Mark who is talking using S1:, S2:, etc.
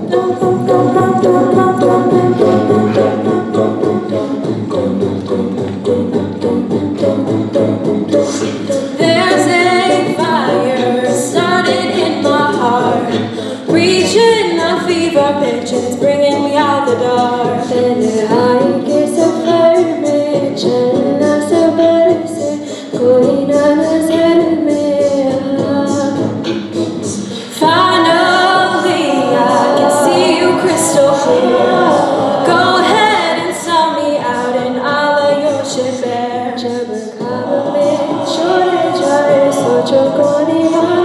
S1: There's a fire started in my heart, reaching a fever pitch, and it's bringing me out the dark. Finally, I can see you crystal clear. Go ahead and sell me out, and I'll lay your shit bare.